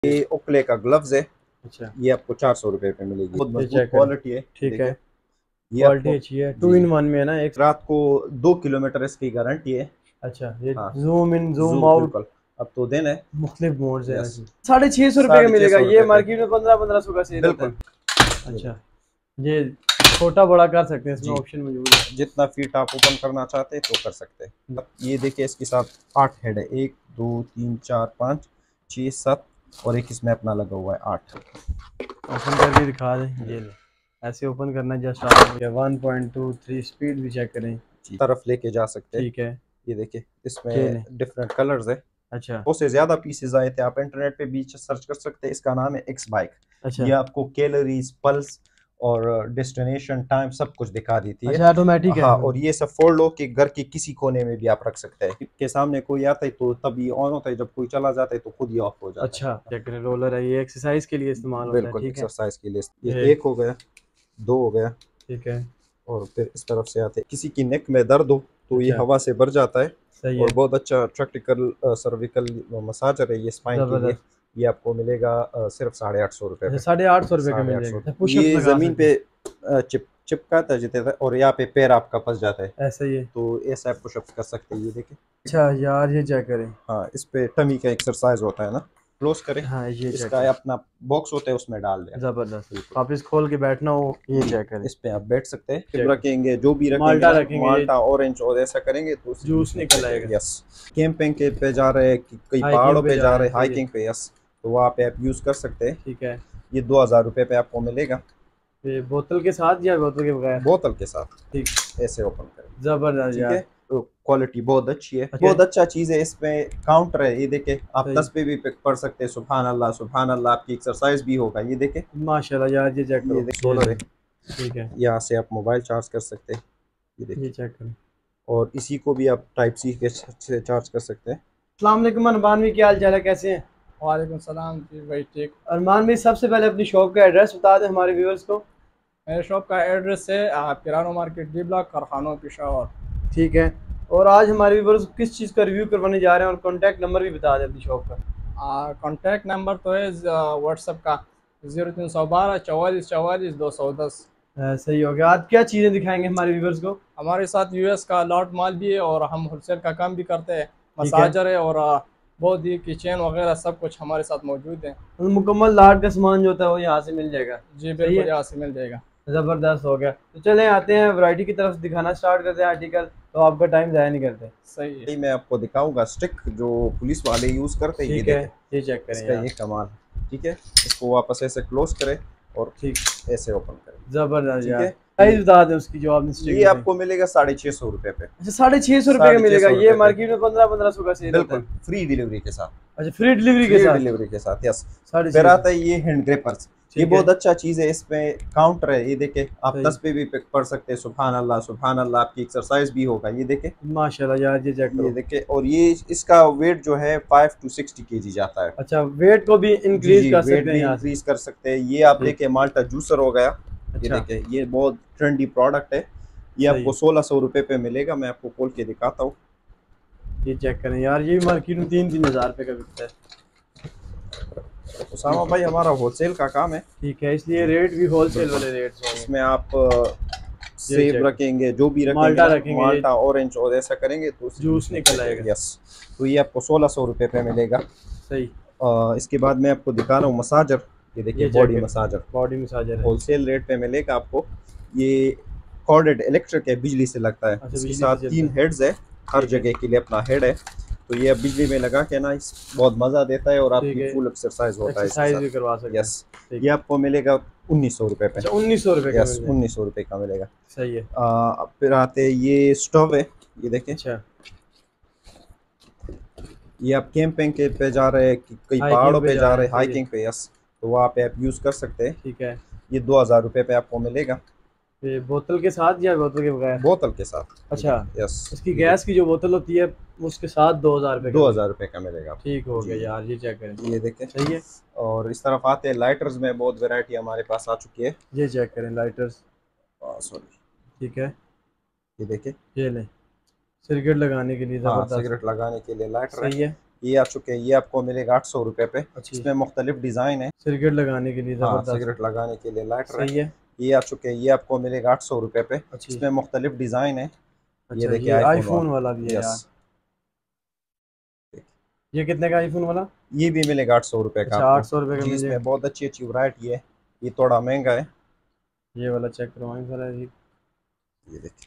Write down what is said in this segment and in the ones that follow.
ये ओक्ले का ग्लव्स है। अच्छा, ये आपको 400 रुपये पे मिलेगी। बहुत ये मजबूत चेक करें। क्वालिटी है। ठीक है, देखिए ये क्वालिटी आपको अच्छी है, जी 2 in 1 में है ना एक। रात को 2 किलोमीटर इसकी गारंटी है। अच्छा, ये हाँ जूम इन जूम आउट बिल्कुल। अब तो दिन है। मुख्तलिफ मोड्स हैं यस इसमें। 650 रुपये का साढ़े छः मिलेगा, सौ ये रुपये पे मार्केट में 1500 का सेल होता बिल्कुल। है। ये अच्छा, देखिए ये छोटा बड़ा कर सकते हैं, इसमें जी ऑप्शन मौजूद है। जितना फीट आप ओपन करना चाहते हैं तो कर सकते हैं। अब ये देखिए इसके साथ 8 हेड है, 1 2 3 4 5 6 7 और एक इसमें अपना लगा हुआ है 8। ओपन करके दिखा दें, ये ले, ऐसे ओपन करना है। जस्ट आप 1.23 स्पीड भी चेक करें। जी तरफ लेके जा सकते हैं। ठीक है, ये देखिए ये इसमें लें। डिफरेंट कलर्स है। अच्छा बहुत से ज्यादा पीसेज आए थे, आप इंटरनेट पे भी सर्च कर सकते हैं। इसका नाम है एक्स बाइक। अच्छा ये आपको कैलोरीज पल्स और डेस्टिनेशन टाइम सब कुछ दिखा देती है। अच्छा, ऑटोमेटिक है। हाँ और ये सब फोल्ड हो के घर के किसी कोने में भी आप रख सकते हैं। के सामने कोई आता है तो तब ये ऑन होता है, जब कोई चला जाता है तो खुद ही ऑफ हो जाता अच्छा, चेक करें, रोलर है, ये एक्सरसाइज के लिए है। इस्तेमाल होता है। बिल्कुल ठीक है, एक्सरसाइज के लिए। ये ये एक हो गया, दो हो गया ठीक है। और फिर इस तरफ से आते हैं। किसी की नेक में दर्द हो तो ये अच्छा, हवा से भर जाता है सही और है, बहुत अच्छा प्रैक्टिकल सर्विकल मसाजर है ये स्पाइन के लिए। जबरदस्त। ये आपको मिलेगा सिर्फ 850 रुपये अच्छा, पे। 850 रुपये का साढ़े मिल आठ सौ जाएगा। रुपये पुशअप्स ये लगा ज़मीन सकते पे हैं। चिपकाता जितना था और यहाँ पे पैर आपका फंस जाता है ऐसा ही है। तो ऐसा आप पुशअप्स कर सकते हैं। ये देखिए अच्छा यार, ये चेक करें। हाँ इस पे टमी का एक्सरसाइज होता है ना। क्लोज करें, हाँ, ये चेक इसका करें, अपना बॉक्स होता है उसमें डाल दें। जबरदस्त। बिल्कुल वापस खोल के बैठना हो, ये जी चेक करें। इस पे आप बैठ सकते हैं। चेक, रखेंगे जो भी रखेंगे माल्टा ना, रखेंगे, ये माल्टा ऑरेंज और ऐसा करेंगे तो उससे जूस जूस निकल निकलेगा। आएगा। यस कैंपिंग के पे जा रहे हैं कई हाइकिंग पहाड़ों पे पे जा जा रहे रहे हैं, हैं, सही है। हाइकिंग पे। यस तो वहाँ पे आप यूज़ कर सकते हैं। ठीक है, ये 2000 रुपये पे आपको मिलेगा ये बोतल के साथ या बोतल के बगैर? बोतल के साथ। ठीक, ऐसे ओपन करें। जबरदस्त ठीक है यार। तो क्वालिटी बहुत अच्छी है, अच्छा, बहुत अच्छा चीज़ है। इसमें काउंटर है, ये देखे आप सही, 10 पे भी पढ़ सकते हैं। सुभान अल्लाह सुभान अल्लाह, आपकी एक्सरसाइज भी होगा। ये देखे, माशाल्लाह यार, ये चेक ये करो, देख ये सोलर ले। है। ठीक है, यहाँ से आप मोबाइल चार्ज कर सकते हैं। ये ये देखिए चेक करो। और इसी को भी आप टाइप सी के से चार्ज कर सकते हैं। अस्सलाम वालेकुम अरमान भाई, क्या हाल चाल है, कैसे हैं? वालेकुम सलाम जी भाई, ठीक। अरमान भाई, सबसे पहले अपनी शॉप का एड्रेस बता दें हमारे व्यूअर्स को। मेरे शॉप का एड्रेस है पिरानो मार्केट, डी ब्लॉक, कारखानों, पेशावर। ठीक है, और आज हमारे व्यूअर्स किस चीज़ का रिव्यू करवाने जा रहे हैं, और कॉन्टैक्ट नंबर भी बता दें अपनी शॉप का। कॉन्टैक्ट नंबर तो है व्हाट्सएप का 0312 44 44 210। सही हो गया। आज क्या चीज़ें दिखाएंगे हमारे व्यूअर्स को? हमारे साथ यूएस का लॉट माल भी है और हम होलसेल का काम भी करते हैं। ठीक है, मसाजर है और बहुत ही किचन वगैरह सब कुछ हमारे साथ मौजूद है। तो मुकम्मल लाट का सामान जो होता है वो यहाँ से मिल जाएगा। जी सही बिल्कुल, है, यहाँ से मिल जाएगा। ज़बरदस्त हो गया। तो चलें आते हैं वैरायटी की तरफ, दिखाना स्टार्ट करते हैं आर्टिकल, तो आपका टाइम ज़ाया नहीं करते। सही है। ये मैं आपको दिखाऊंगा स्टिक जो पुलिस वाले यूज़ करते हैं। ये ठीक है, देखें ये चेक करें इसका यार। ये कमाल है। ठीक है इसको वापस ऐसे क्लोज करें और ठीक, ऐसे ओपन करें। ज़बरदस्त ठीक यार। है प्राइस बता दें उसकी जो आपने स्टिक ये दिखाई। आपको मिलेगा 650 रुपये पे। अच्छा, 650 रुपये का साढ़े छः मिलेगा, सौ ये रुपये पे मार्केट में 1500 का सेल होता बिल्कुल है। फ्री डिलीवरी के साथ। अच्छा, फ्री डिलीवरी के फ्री साथ डिलीवरी के साथ यस। साढ़े फिर छः आता है ये हैंड ग्रिपर्स। ये ठीक है, बहुत अच्छा चीज़ है। इसमें काउंटर है, ये देखे आप सही, 10 पे भी पढ़ सकते हैं। सुभान अल्लाह सुभान अल्लाह, आपकी एक्सरसाइज भी होगा। ये देखे, माशाल्लाह यार, ये चेक ये करो। देखे और ये इसका वेट जो है 5 to 60 kg जाता है। अच्छा, वेट को भी जी इंक्रीज जी कर वेट सकते हैं भी यहाँ से। इंक्रीज कर सकते हैं। ये आप ठीक, देखे माल्टा जूसर हो गया। ये अच्छा, देखे ये बहुत ट्रेंडी प्रोडक्ट है। ये सही आपको है, 1600 रुपये पे मिलेगा। मैं आपको खोल के दिखाता हूँ। ये चेक करें यार, ये मार्केट में 3-3 हज़ार रुपये का बिकता है। उसामा भाई हमारा होलसेल का काम है। ठीक है, इसलिए जी रेट भी होलसेल बिल्कुल। वाले रेट्स होंगे। इसमें आप ये सेब चेक, रखेंगे, जो भी रखेंगे माल्टा ना, रखेंगे, ये माल्टा ऑरेंज और ऐसा करेंगे तो उससे जूस जूस निकल निकलेगा। आएगा। यस तो ये आपको 1600 रुपये पे मिलेगा। सही, इसके बाद मैं आपको दिखा रहा हूँ मसाजर। ये देखिए ये चेक बॉडी करें, मसाजर बॉडी मसाजर है। होलसेल रेट पे मिलेगा आपको। ये कॉर्डेड इलेक्ट्रिक है, बिजली से लगता है। अच्छा, इसके बिजली से साथ चलता 3 है। हेड्स है, हर ठीक है, जगह के लिए अपना हेड है। तो ये अब बिजली में लगा के ना बहुत मज़ा देता है और ठीक आपकी है, फुल एक्सरसाइज होता है इसके एक्सरसाइज भी साथ। करवा सकते हैं। यस ठीक, ये आपको मिलेगा 1900 रुपये पे। अच्छा, 1900 रुपये का यस मिल जाए। 1900 रुपये का मिलेगा। सही है, फिर आते ये स्टोव है। ये देखें अच्छा, ये आप कैंपिंग के पे जा रहे हैं कई पहाड़ों हाइकिंग पे पे जा जा रहे रहे हैं, हैं, सही है। हाइकिंग पे। यस तो वहाँ पे आप यूज़ कर सकते हैं। ठीक है, ये 2000 रुपये पे आपको मिलेगा ये बोतल के साथ या बोतल के बगैर? बोतल के साथ। अच्छा, यस इसकी गैस की जो बोतल होती है उसके साथ 2000 रुपये का दो मिलेगा। हज़ार रुपये का मिलेगा आपको। ठीक हो गया जी यार, ये चेक करें। ये देखें सही है, और इस तरफ आते हैं लाइटर्स में बहुत वैरायटी हमारे पास आ चुकी है। ये चेक करें, लाइटर्स। सॉरी ठीक है, ये देखें ये लें, सिगरेट लगाने के लिए हाँ ज़बरदस्त। सिगरेट लगाने के लिए लाइटर है। सही है, ये आ चुके हैं, ये आपको मिलेगा 800 रुपये पे। अच्छी इसमें मुख्तलिफ डिज़ाइन है। सिगरेट लगाने के लिए हाँ, जबरदस्त सिगरेट लगाने के लिए लाइटर सही है। है। ये आ चुके हैं, ये आपको मिलेगा 800 रुपये पे। अच्छी इसमें मुख्तलिफ डिज़ाइन है। ये अच्छा देखिए ये आईफोन आईफोन वाला। वाला भी है यार। यस, ये कितने का आईफोन वाला? ये भी मिलेगा 800 रुपये का अच्छा आपको। 800 रुपये का जी, मिल जाएगा। इसमें बहुत अच्छी अच्छी वैरायटी है। ये थोड़ा महंगा है। ये वाला चेक करवाएं जरा जी। ये देखिए,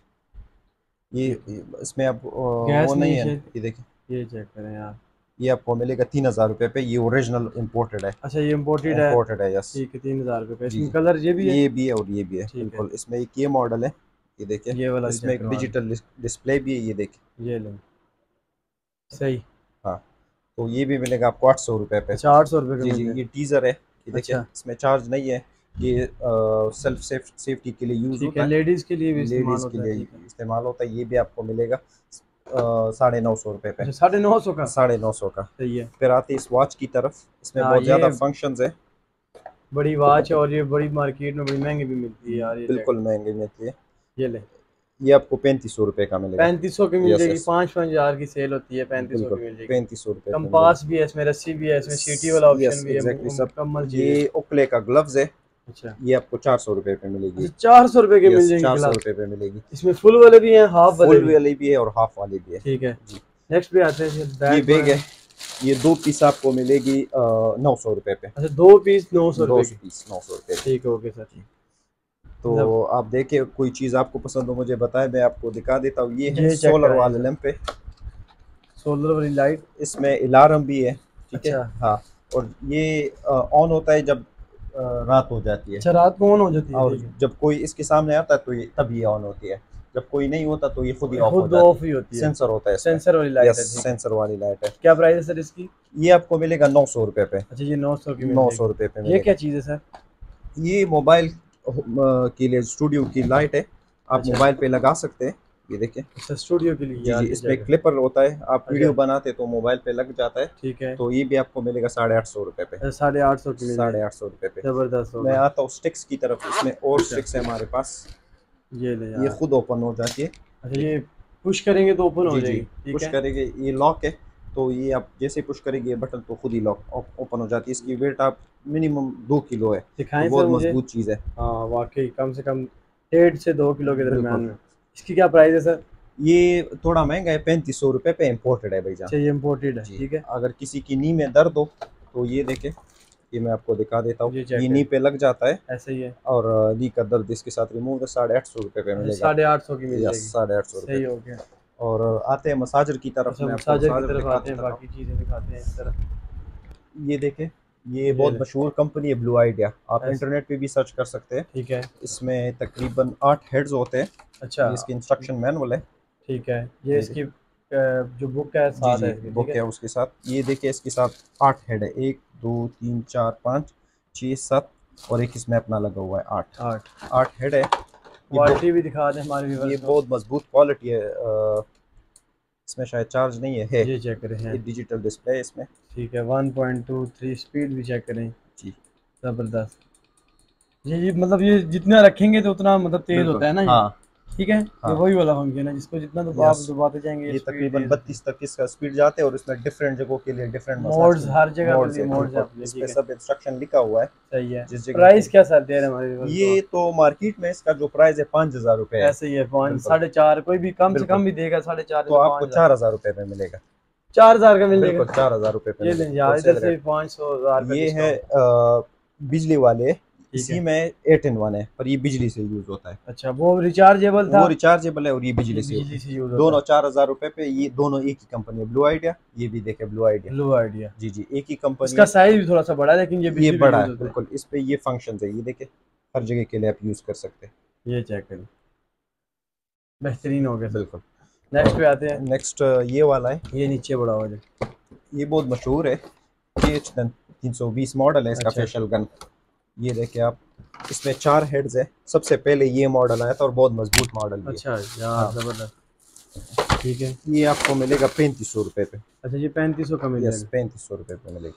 इसमें अब गैस वो नहीं नहीं है है। शायद। ये देखिए, ये चेक करें यार। ये आपको मिलेगा 3000 रुपये पे। ये ओरिजिनल इम्पोर्टेड है। अच्छा ये इम्पोर्टेड है। इम्पोर्टेड है, यस। ठीक है 3000 रुपये का। जी इसमें जी, कलर ये भी है। ये भी है और ये भी है, ठीक है बिल्कुल। इसमें एक ये मॉडल है, ये देखिए। ये वाला भी इसमें चेक एक करवा दें। डिजिटल डिस्प्ले भी है, ये देखिए। ये लें सही। हाँ, तो ये भी मिलेगा आपको 800 रुपये पे। अच्छा 800 रुपये का जी मिल जी, जाएगा। ये टीज़र है, ये देखिए। अच्छा इसमें चार्ज नहीं है। ये सेल्फ सेफ्टी के लिए यूज़ ठीक होता है, है। लेडीज़ के लिए भी इस्तेमाल लेडीज़ के होता है। लिए ठीक है। इस्तेमाल होता है। ये भी आपको मिलेगा 950 रुपये पे। अच्छा 950 का 950 का। सही है। फिर आती है इस वॉच की तरफ। इसमें हाँ बहुत ज़्यादा ये फंक्शंस है। बड़ी वॉच है और ये बड़ी मार्केट में बड़ी महंगी भी मिलती है यार। ये बिल्कुल महंगी मिलती है। ये ले ये आपको 3500 रुपये का मिलेगा। 3500 की मिल यस जाएगी। यस, 5-5 हज़ार की सेल होती है, 3500 बिल्कुल की मिल जाएगी। 3500 रुपये पे कंपास भी है इसमें, रस्सी भी है इसमें, सीटी वाला मिलेगा। यस ऑप्शन भी है, एग्जैक्टली सब। मुकम्मल चीज़ है। ये ओक्ले का ग्लव्स है। अच्छा ये आपको 400 रुपये पे मिलेगी। अच्छा 400 रुपये की मिल यस, जाएगी 400 गिलास। रुपये पे मिलेगी। इसमें फुल वाले भी हैं, हाफ वाले फुल भी। वाली भी है और हाफ वाली भी है। ठीक है जी, नेक्स्ट पे आते हैं। ये बैग है। ये 2 पीस आपको मिलेगी 900 रुपये पे। अच्छा 2 पीस 900 2 रुपये की। पीस 900 रुपये पे। ठीक है ओके सर। तो आप देखिए, कोई चीज़ आपको पसंद हो मुझे बताएं, मैं आपको दिखा देता हूँ। ये है ये चेक सोलर कराएं वाले सर। लैंप है। सोलर वाली लाइट। इसमें अलार्म भी है, ठीक है। अच्छा हाँ, और ये ऑन होता है जब रात हो जाती है। अच्छा रात को ऑन हो जाती है। और ठीक है जब कोई इसके सामने आता है तो ये तब ये ऑन होती है। जब कोई नहीं होता तो ये खुद ही ऑफ हो खुद जाती ऑफ है। ही होती है। सेंसर होता है इसमें। सेंसर वाली लाइट यस, है। ठीक है सेंसर वाली लाइट है। क्या प्राइस है सर इसकी? ये आपको मिलेगा 900 रुपये पे। अच्छा ये 900 की मिल 900 जाएगी। रुपये पे ये मिलेगा। क्या चीज़ है सर? ये मोबाइल के लिए स्टूडियो की लाइट है। आप अच्छा। मोबाइल पे लगा सकते हैं, ये देखिए। अच्छा स्टूडियो के लिए जी यार जी, ये इसमें जगह। क्लिपर होता है। आप अच्छा। वीडियो बनाते तो मोबाइल पे लग जाता है। ठीक है तो ये भी आपको मिलेगा 850 रुपये पे। 850 की मिल जाएगी। 850 रुपये पे। जबरदस्त मैं होगा। आता हूँ स्टिक्स की तरफ। इसमें और स्टिक्स है हमारे पास। ये ले ये यार। खुद ओपन हो जाती है। अच्छा ये पुश करेंगे तो ओपन हो जी जी, जाएगी। ठीक पुश है करेंगे, ये लॉक है। तो ये आप जैसे पुश करेंगे ये बटन तो खुद ही लॉक ओपन हो जाती है। इसकी वेट आप मिनिमम 2 किलो है। दिखाएं तो सर बहुत मुझे। मजबूत चीज़ है। हाँ वाकई कम से कम 1.5 से 2 किलो के दरमियान बिल्कुल। में। इसकी क्या प्राइस है सर? ये थोड़ा महंगा है, 3500 रुपये पे। इम्पोर्टेड है भाईजान। अच्छा ये इम्पोर्टेड है। जी, ठीक है अगर किसी की नी में दर्द हो तो ये देखें, ये मैं आपको दिखा देता हूँ। ये चेक ये नी पे लग जाता है ऐसे ही है। और नी का दर्द इसके साथ रिमूव है। 850 रुपये पे मिलेगा। 850 की मिल यस, जाएगी। 850 रुपये। सही हो गया। और आते हैं मसाजर की तरफ। अच्छा मैं आपको मसाजर की मसाजर तरफ दिखा आते हैं, देता हूँ। बाकी चीज़ें दिखाते हैं इस तरह। ये देखें, ये बहुत ले। मशहूर कंपनी है ब्लू आइडिया। आप ऐसे। इंटरनेट पे भी सर्च कर सकते हैं। ठीक है इसमें तकरीबन 8 हेड्स होते हैं। अच्छा ये इसकी इंस्ट्रक्शन मैनुअल है। ठीक है। ये ये इसकी जो बुक है जी साथ जी, है इसकी। बुक ठीक है है उसके साथ। ये देखिए, इसके साथ 8 हेड है। 1 2 3 4 5 6 7 और एक इसमें अपना लगा हुआ है 8। 8 हेड है। क्वालिटी भी दिखा दें हमारे ये व्यूअर्स को। बहुत मजबूत क्वालिटी है। इसमें शायद चार्ज नहीं है। ये चेक करें ये हैं। डिजिटल डिस्प्ले है इसमें। ठीक है 1.23 स्पीड भी चेक करें। जी, ज़बरदस्त। ये मतलब ये जितना रखेंगे तो उतना मतलब तेज़ बिल्कुल। होता है ना ये। हाँ ठीक है ये हाँ। वही वाला फंक्शन है जिसको जितना तो आप यस, दबाते जाएंगे ये स्पीड तकरीबन तेज़ होती 32 तक इसका स्पीड जाते हैं। और इसमें डिफरेंट जगहों के लिए डिफरेंट मोड्स हर जगह के लिए मोड्स है। अपने। इस ठीक पे है सब इंस्ट्रक्शन लिखा हुआ है। सही है। जिस जगह प्राइस क्या सर दे रहे हैं हमारे व्यूअर्स ये तो मार्केट में इसका जो प्राइस है 5000 रुपये को? है। ऐसे ही है 5 बिल्कुल। 4.5 कोई भी कम से बिल्कुल। कम भी देगा 4.5 तो आपको 4000 रुपये में मिलेगा। 4000 का मिल बिल्कुल, जाएगा। 4000 रुपये पे ये मिलेगा। लें यार, इधर से 500,000 का ये है डिस्काउंट। बिजली वाले। ठीक इसी है में 8-in-1 है, पर ये बिजली से यूज होता है। अच्छा वो रिचार्जेबल था। वो रिचार्जेबल है और ये ये बिजली से बिजली से यूज होता दोनों 4000 रुपये पे। ये दोनों एक ही कंपनी है, ब्लू आइडिया। ये भी देखे ब्लू है। आइडिया। Blue Idea. जी जी, एक ही कंपनी इसका है। साइज भी थोड़ा सा बड़ा है लेकिन ये ये बिजली पे बड़ा यूज है होता है। बिल्कुल। इस पे ये फंक्शन है, ये देखे, हर जगह के लिए आप यूज कर सकते हैं। ये चेक करें बेहतरीन हो गया सर। बिल्कुल। नेक्स्ट पे आते हैं। नेक्स्ट ये वाला है। ये नीचे बड़ा हो जाए। ये बहुत मशहूर है। KH 320 मॉडल है इसका। अच्छा। Facial gun. ये देखिए आप, इसमें 4 हेड्स है। सबसे पहले ये मॉडल आया था और बहुत मजबूत मॉडल भी है। अच्छा यार हाँ। जबरदस्त। ठीक है ये आपको मिलेगा 3500 रुपये पे। अच्छा ये 3500 का मिल यस, जाएगा। 3500 रुपये पे मिलेगा।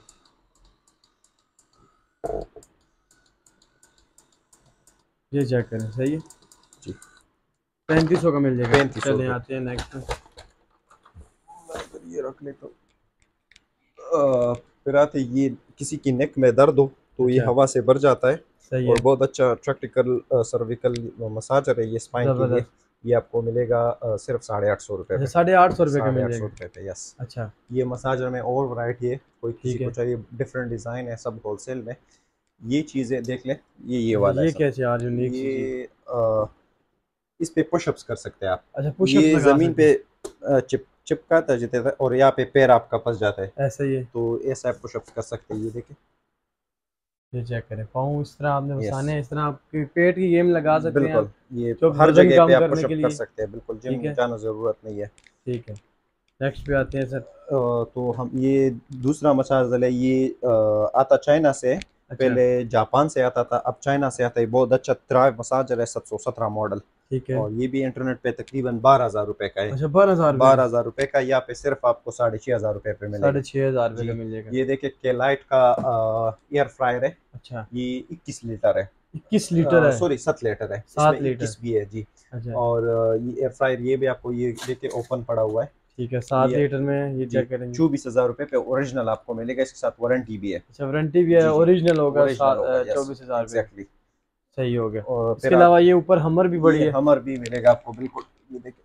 ये चेक करें सही है जी, 3500 का मिल जाएगा। 3500 चले आते हैं नेक्स्ट। ये रख ले तो। फिर आते ये किसी की नेक में दर्द हो तो ये अच्छा। हवा से भर जाता है सही और है। बहुत अच्छा प्रैक्टिकल सर्विकल मसाजर है ये स्पाइन के लिए। जबरदस्त। ये आपको मिलेगा सिर्फ 850 रुपये अच्छा, पे। 850 रुपये का मिल 850 जाएगा। रुपये पे, यस। अच्छा। ये मसाजर में और वैरायटी है, कोई किसी ठीक को है। चाहिए डिफरेंट डिज़ाइन है, सब होलसेल में। ये चीज़ें देख लें, ये अच्छा, वाला है ये सब। कैसे यार, यूनिक सी चीज़। ये इस पे पुशअप्स कर सकते हैं आप। अच्छा, पुशअप्स ये लगा ज़मीन सकते पे हैं। चिपकाता जितने था और यहाँ पे पैर आपका फंस जाता है, ऐसा ही है। तो ऐसा पुशअप्स कर सकते हैं। ये देखें, ये चेक करें, पाँव इस तरह आपने यस, बसाने हैं, इस तरह आपके पेट की गेम लगा सकते हैं बिल्कुल। आप, ये जो हर वजन जगह पे कम आप करने के पुशअप कर लिए। सकते हैं, बिल्कुल जिम ठीक है। जाना ज़रूरत नहीं है। ठीक है, नेक्स्ट पे आते हैं सर। तो हम ये दूसरा मसाज है, ये आता चाइना से है। अच्छा। पहले जापान से आता था, अब चाइना से आता है। बहुत अच्छा थ्राइव मसाजर है, 717 मॉडल। ठीक है। और ये भी इंटरनेट पे तकरीबन 12,000 रुपये का है। अच्छा, 12,000 रुपये का। 12,000 रुपये का, यहाँ पे सिर्फ आपको 6,500 रुपये पे मिलेगा। 6,500 रुपये जी, का मिल जाएगा। ये देखिए केलाइट का एयर फ्रायर है। अच्छा। ये 21 लीटर है, 21 लीटर है। सॉरी 7 लीटर है, इसमें 7 लीटर। 21 भी है जी। अच्छा। और ये एयर फ्रायर ये भी आपको ये देखिए ओपन पड़ा हुआ है। ठीक है, 7 ये लीटर में ये जी चेक करेंगे। 24,000 रुपये पे ओरिजिनल आपको मिलेगा, इसके साथ वारंटी भी है। अच्छा, वारंटी भी है, जी जी, ओरिजिनल होगा। ओरिजिनल होगा, यस, 24,000 रुपये का। एग्जैक्टली। सही हो गया। और इसके फिर अलावा ये ऊपर हमर भी बड़ी ये है। हमर भी मिलेगा आपको, बिल्कुल। ये देखिए,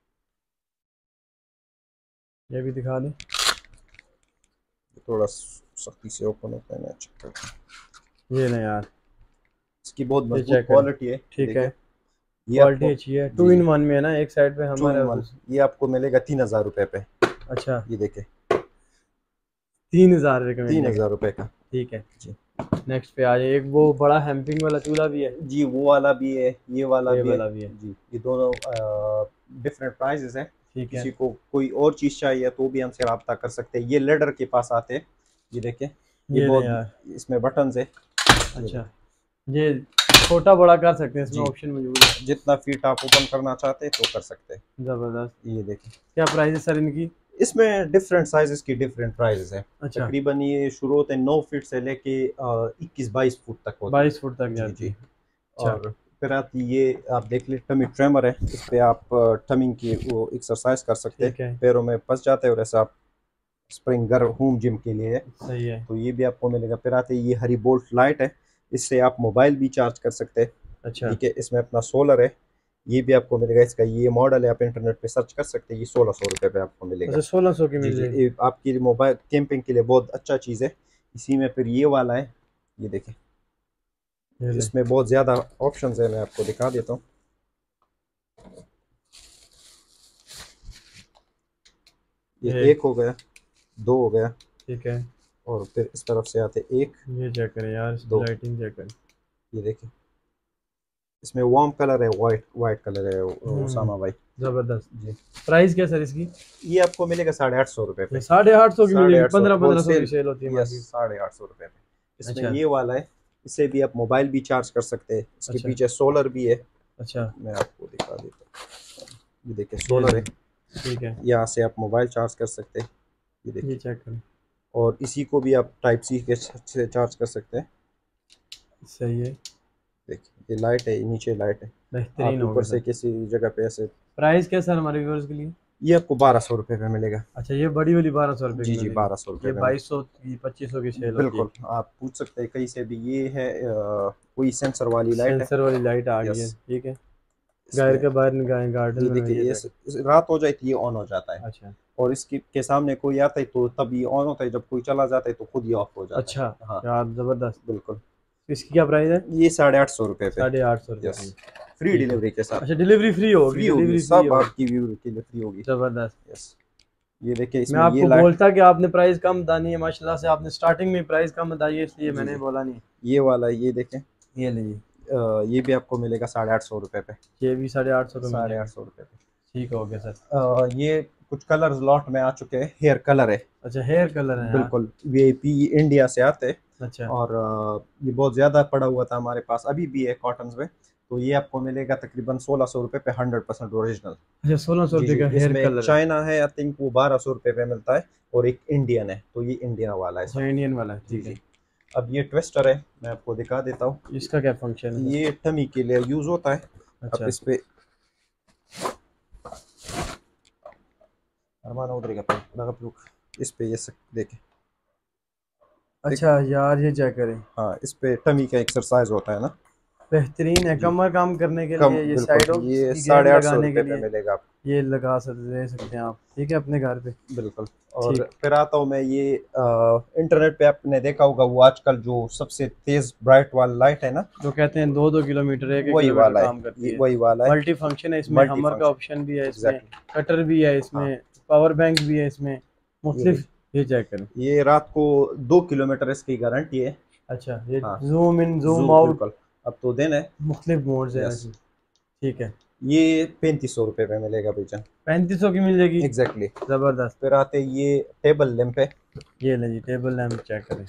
ये भी दिखा दें। थोड़ा सख्ती से ओपन होता है, मैं चेक करता हूँ। ये नहीं यार, इसकी बहुत ये मजबूत चेक करें। क्वालिटी है, ठीक है, देखिए। ये क्वालिटी आपको अच्छी है। जी 2 इन जी 1 में है ना, एक साइड पे 2 हमर इन है 1, ये आपको मिलेगा 3,000 रुपये पे। अच्छा, ये देखिए 3,000 रुपये का मिल जाएगा। 3,000 रुपये का ठीक है। जी। नेक्स्ट पे आ जाए, एक वो बड़ा हैम्पिंग वाला चूल्हा भी है। जी, वो वाला भी है, ये वाला ये भी है। वाला भी है। जी, ये दोनों डिफरेंट प्राइजेस हैं। ठीक है। किसी को कोई और चीज़ चाहिए तो भी हमसे रब्ता कर सकते हैं। ये लेडर के पास आते हैं, ये देखें। ये ये नहीं बहुत, यार। इसमें बटन्स है। अच्छा, ये छोटा बड़ा कर सकते हैं, इसमें जी, ऑप्शन मौजूद है। जितना फीट आप ओपन करना चाहते हैं तो कर सकते हैं। ज़बरदस्त। ये देखें, क्या प्राइस है सर इनकी? इसमें डिफरेंट साइजेस की डिफरेंट प्राइजेस है। अच्छा, तकरीबन ये शुरू होते हैं 9 फीट से लेके 21-22 फुट तक होते 22 फुट तक हैं। जी जाती जी। है। अच्छा। और फिर आती ये, आप देख ले, टमी ट्रेमर है। इस पे आप टमिंग की वो एक्सरसाइज कर सकते ठीक हैं, है। पैरों में फंस जाते हैं, और ऐसा आप स्प्रिंगर होम जिम के लिए है, सही है। तो ये भी आपको मिलेगा। फिर आते ये हरी बोल्ट लाइट है, इससे आप मोबाइल भी चार्ज कर सकते हैं। अच्छा। ठीक है, इसमें अपना सोलर है, ये भी आपको मिलेगा। इसका ये मॉडल है, आप इंटरनेट पे सर्च कर सकते हैं। ये 1,600 रुपये पे आपको मिलेगा। अच्छा, 1600 की जी मिल जी, जाएगी। ये आपकी मोबाइल कैंपिंग के लिए बहुत अच्छा चीज़ है। इसी में फिर ये वाला है, ये देखें। ये ले। इसमें बहुत ज़्यादा ऑप्शंस है, मैं आपको दिखा देता हूँ। ये एक हो गया, 2 हो गया, ठीक है। और फिर इस तरफ से आते एक, ये चेक करें यार, इसकी 2। लाइटिंग चेक करें। ये देखें, इसमें वार्म कलर है, वाइट कलर है, उसामा भाई। जबरदस्त। जी, प्राइस क्या सर इसकी? ये आपको मिलेगा 850 रुपये पे। 850 की मिल जाएगी। 850, 1500 की होलसेल, सेल होती है यस, मार्केट। 850 रुपये पे। इसमें अच्छा। ये वाला है, इससे भी आप मोबाइल भी चार्ज कर सकते हैं। इसके अच्छा। पीछे सोलर भी है, अच्छा। मैं आपको दिखा देता हूँ। ये देखिए सोलर है, ठीक है। यहाँ से आप मोबाइल चार्ज कर सकते हैं। ये देखिए, ये चेक करें। और इसी को भी आप टाइप सी के से चार्ज कर सकते हैं। सही है। देखिए ये लाइट है, नीचे लाइट है। बेहतरीन आप हो ऊपर गया से सर। किसी जगह पे ऐसे, प्राइस क्या सर हमारे व्यूअर्स के लिए? ये आपको 1200 रुपये पे मिलेगा। अच्छा, ये बड़ी वाली 1200 रुपये की जी जी, मिलेगी। 1200 रुपये ये पे 2200 की 2500 की सेल होती है। बिल्कुल, आप पूछ सकते हैं कहीं से भी। ये है कोई सेंसर वाली लाइट है, सेंसर वाली लाइट आ गई है। यस। ठीक है। घर इसमें के बाहर निगाहें गार्डन ये में देखिए, ये ये चेक। रात हो जाए तो ये ऑन हो जाता है, अच्छा। और इसकी के सामने कोई आता है तो तब ये ऑन होता है, जब कोई चला जाता है तो खुद ही ऑफ हो जाता अच्छा है। हाँ, यार, जबरदस्त। बिल्कुल। इसकी क्या प्राइस है? ये 850 रुपये पे, 850 रुपये यस, की। फ्री ठीक है। डिलीवरी के साथ। अच्छा, डिलीवरी फ्री होगी? फ्री होगी, डिलीवरी फ्री सब होगी। आपकी व्यू के लिए फ्री होगी, जबरदस्त। यस। ये देखिए, मैं इसमें ये आपको लाइट, बोलता कि आपने प्राइस कम बतानी है, माशाल्लाह से आपने स्टार्टिंग में प्राइस कम बताई है, इसलिए जी मैंने जी, बोला नहीं। ये वाला, ये देखें। ये लीजिए। ये भी आपको मिलेगा 850 रुपये पे। ये भी 850 का मिल साढ़े जाएगा। आठ सौ रुपये पे। ठीक हो गया सर। ये कुछ कलर्स लॉट में आ चुके हैं, हेयर कलर है, अच्छा, हेयर कलर है यार। बिल्कुल। वीआईपी इंडिया से आते हैं, अच्छा। और ये बहुत ज़्यादा पड़ा हुआ था हमारे पास, अभी भी है कॉटन्स में। तो ये आपको मिलेगा तकरीबन 1,600 रुपये पे, 100% ओरिजिनल। अच्छा, 1600 जी रुपये जी, का हेयर इसमें एक कलर है। चाइना है, आई थिंक वो 1200 रुपये पे मिलता है, और एक इंडियन है, तो ये इंडियन वाला है अच्छा, सब। इंडियन वाला है। जी ठीक है। जी। अब ये ट्विस्टर है, मैं आपको दिखा देता हूँ। इसका क्या फंक्शन है? ये टमी के लिए यूज़ होता है। अब अच्छा। इस पे अरमान उधरी का पे लगा, इस पे ये देखें, अच्छा यार ये चेक करें, हाँ, इस पे टमी का एक्सरसाइज होता है ना, बेहतरीन है। जी। कमर काम करने के कम लिए, ये बिल्कुल, साइडों ये की गैप 850 लगाने के रुपये पे लिए मिलेगा आपको। ये लगा ले सकते हैं आप, ठीक है, अपने घर पे। बिल्कुल। और ठीक। फिर आता हूँ मैं ये इंटरनेट पे आपने देखा होगा वो आजकल जो सबसे तेज ब्राइट वाला लाइट है ना, जो कहते हैं 2-2 किलोमीटर, 1-1 वही किलोमीटर वाला है, काम करती ये है। वही वाला है। मल्टी फंक्शन है इसमें, मल्टी हमर का फंक्शन, ऑप्शन भी है इसमें, एग्जैक्टली। कटर भी है हाँ, इसमें, पावर बैंक भी है इसमें, ये मुख्तलिफ। देखिए, ये चेक करें। ये रात को 2 किलोमीटर इसकी गारंटी है। अच्छा, ये हाँ, जूम इन जूम जो आउट बिल्कुल, अब तो दिन है। मुख्तलिफ मोड्स हैं यस, इसमें। ठीक है, ये 3500 रुपये पे मिलेगा भाईजान। 3500 की मिल जाएगी। एग्जैक्टली। ज़बरदस्त। फिर आते ये टेबल लैंप है। ये ले जी, टेबल लैंप चेक करें।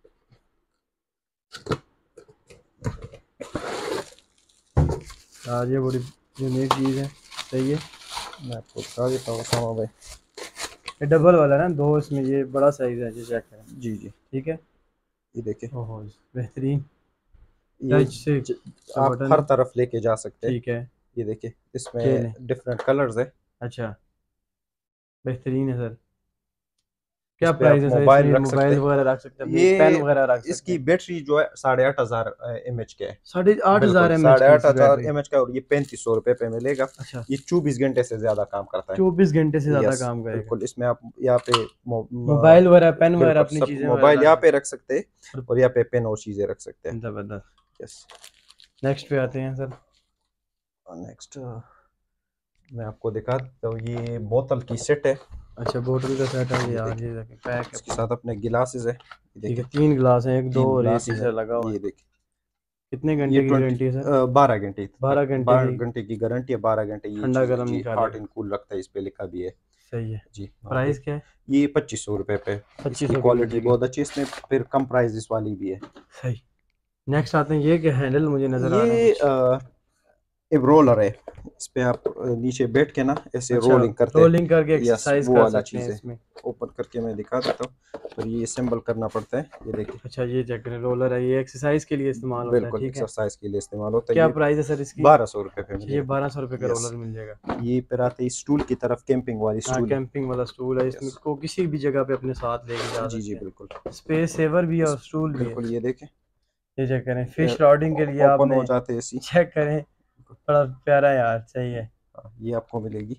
यार ये बड़ी यूनिक चीज़ है, सही है। मैं आपको बता देता हूँ सामा भाई। ये डबल वाला है ना, दो इसमें, ये बड़ा साइज है, ये चेक करें। जी जी, ठीक है। ये देखिए, ओहो बेहतरीन, ये टच से आप बटन हर है। तरफ लेके जा सकते हैं। ठीक है, ये देखिए, ये इसमें लें। डिफरेंट कलर्स है। अच्छा, बेहतरीन है सर। इस क्या पे आप प्राइस है सर मोबाइल इसमें? रख सकते मोबाइल हैं। वगैरह रख सकते हैं अपनी, पेन ये वगैरह रख सकते इसकी हैं। बैटरी जो है 8500 mAh के है। 8,500 बिल्कुल, mAh की इसकी 8500 बैटरी। mAh का, और ये 3500 रुपये पे मिलेगा। अच्छा, ये 24 घंटे से ज्यादा काम करता है। 24 घंटे से ज़्यादा यस, काम करेगा। बिल्कुल। इसमें आप यहाँ पे मोबाइल वगैरह, पेन वगैरह, बिल्कुल अपनी सब चीज़ें वगैरह मोबाइल रख यहाँ पे सकते रख सकते हैं, और यहाँ पे पेन और चीजें रख सकते हैं। हैं। ज़बरदस्त। यस। नेक्स्ट पे आते हैं सर। नेक्स्ट मैं आपको दिखा देता हूँ, ये बोतल की सेट है। अच्छा, बोतल का सेट है ये यार, देखिए, ये देखिए पैक है इसके पूरा। साथ अपने गिलासेस है। ये ठीक है, देखिए, 3 गिलास हैं, एक, दो 3 और ये ग्लासेस है। तीसरा लगा हुआ है। ये देखिए, कितने ये घंटे की 20 गारंटी है सर? 12 घंटे, 12 घंटे 12 की। घंटे की गारंटी है। 12 घंटे ये ठंडा चीज़ है गर्म जी, हॉट निकालेगा। एंड कूल रखता है, इस पे लिखा भी है। सही है। जी हाँ भाई। प्राइस क्या है? ये 2500 रुपये पे। इसकी 2500 की मिल क्वालिटी जाएगी। बहुत अच्छी है, इसमें फिर कम प्राइस इस वाली भी है। सही। नेक्स्ट आते हैं, ये क्या हैंडल मुझे नज़र आ रहे हैं ये कुछ। एक रोलर है। इस पे आप नीचे बैठ के ना ऐसे अच्छा, रोलिंग करते हैं। रोलिंग करके यस, एक्सरसाइज वो कर वाला सकते हैं चीज़ है। इसमें। ओपन करके मैं दिखा देता हूँ, और ये असेंबल करना पड़ता है। ये देखिए, अच्छा, ये चेक करें, रोलर है, ये एक्सरसाइज के लिए इस्तेमाल होता है। बिल्कुल ठीक है। एक्सरसाइज के लिए इस्तेमाल होता है। क्या ये प्राइस है सर इसकी? 1200 रुपये पे अच्छा, ये मिलेगा। 1200 रुपये का यस। रोलर मिल जाएगा। ये फिर आते हैं स्टूल की तरफ, कैंपिंग वाली हाँ, स्टूल है। कैंपिंग वाला स्टूल है, इसमें यस, को किसी भी जगह पे अपने साथ लेके जा जी जी, सकते बिल्कुल। हैं। स्पेस सेवर भी है और स्टूल भी है। बिल्कुल, ये देखें, ये चेक करें, फिश रॉडिंग के लिए ओपन हो आपने, जाते हैं ऐसी। चेक करें, बड़ा प्यारा यार, सही है। हाँ, ये आपको मिलेगी।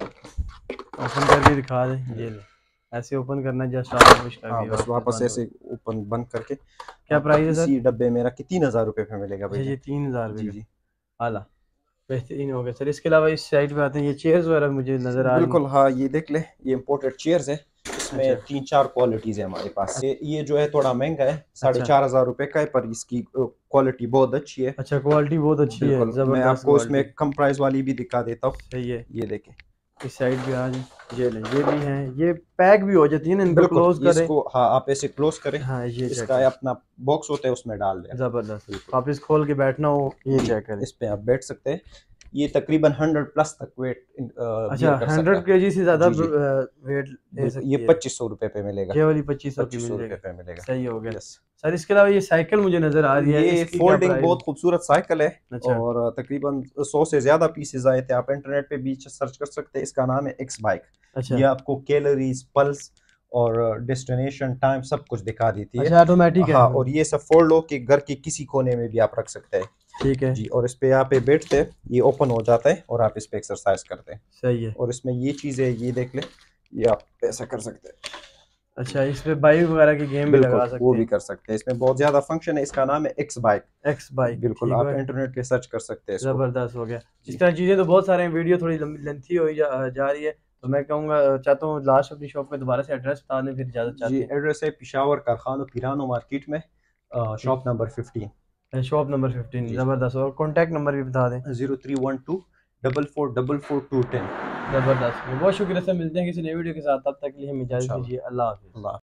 ओपन करके दिखा दें, ये ले। ऐसे ओपन करना है, जस्ट आपने पुश हाँ, करके बस वापस बंद हो ऐसे गई। ओपन बंद करके। क्या प्राइस है सर? इसी डब्बे में रख के 3000 रुपये पे मिलेगा अच्छा, भाई। ये 3000 रुपये जी का। जी, आला, बेहतरीन हो गया सर। इसके अलावा इस साइड पे आते हैं, ये चेयर्स वगैरह मुझे नज़र आ रही बिल्कुल। हाँ, ये देख ले, ये इम्पोर्टेड चेयर्स है। इसमें अच्छा 3-4 क्वालिटीज है हमारे पास। ये जो है थोड़ा महंगा है, अच्छा 4500 रुपये का है, पर इसकी क्वालिटी बहुत अच्छी है। अच्छा, क्वालिटी बहुत अच्छी है, बिल्कुल, मैं ज़बरदस्त आपको इसमें क्वालिटी। कम प्राइस वाली भी दिखा देता हूँ। सही है। ये देखें, इस साइड पे आ जाए, ये ले, ये भी हैं, ये पैक भी हो जाती है ना, इनको बिल्कुल। क्लोज ये करें। इसको, हाँ, आप ऐसे क्लोज करें, हाँ, ये चेक इसका करें, अपना बॉक्स होता है, उसमें डाल दें। ज़बरदस्त। बिल्कुल, वापस खोल के बैठना हो, ये जी, चेक करें। इस पे आप बैठ सकते हैं। ये तकरीबन 100 प्लस तक वेट अच्छा, बियर कर सकता 100 है। kg से ज़्यादा जी जी, वेट ले बिल्कुल। ये सकती है। 2500 रुपये पे मिलेगा। ये वाली 2500 की 2500 मिल रुपये जाएगी। पे मिलेगा। सही हो गया यस। सर। इसके अलावा ये साइकिल मुझे नज़र आ रही है, ये इसकी क्या फोल्डिंग प्राइस? बहुत खूबसूरत साइकिल है, अच्छा और तकरीबन 100 से ज्यादा पीसेज आए थे। आप इंटरनेट पे भी सर्च कर सकते हैं। इसका नाम है एक्स बाइक। अच्छा ये आपको कैलोरीज, पल्स और डेस्टिनेशन, टाइम सब कुछ दिखा देती है। अच्छा, ऑटोमेटिक है। हाँ, और ये सब फोल्ड हो के घर के किसी कोने में भी आप रख सकते हैं। ठीक है, जी, और इस पे यहाँ पे बैठते हैं, ये ओपन हो जाता है, और आप इस पे एक्सरसाइज करते हैं। सही है। और इसमें ये चीज़ है, ये देख ले, ये आप ऐसा कर सकते हैं। अच्छा, इस पे बाइक वगैरह की गेम भी बिल्कुल, लगा वो सकते भी हैं। कर सकते हैं। इसमें बहुत ज्यादा फंक्शन है। इसका नाम है एक्स बाइक। एक्स बाइक, बिल्कुल, ठीक आप है, इंटरनेट पे सर्च कर सकते हैं इसको। ज़बरदस्त हो गया। जी इस तरह चीज़ें तो बहुत सारे हैं, वीडियो थोड़ी लेंथी हो जा रही है, तो मैं कहूँगा, चाहता हूँ लास्ट अपनी शॉप में दोबारा से एड्रेस बता दें, फिर इजाज़त जी, चाहते एड्रेस है पिशावर कारखाना पिरानो मार्केट में, शॉप नंबर 15। हैं। शॉप नंबर 15, जी, ज़बरदस्त। और कॉन्टैक्ट नंबर भी बता दें। 0312 4444 210। ज़बरदस्त, बहुत शुक्रिया सर। मिलते हैं किसी नई वीडियो के साथ, तब तक के लिए हमें इजाज़त इंशाल्लाह। दीजिए। अल्लाह हाफ़िज़। अल्लाह।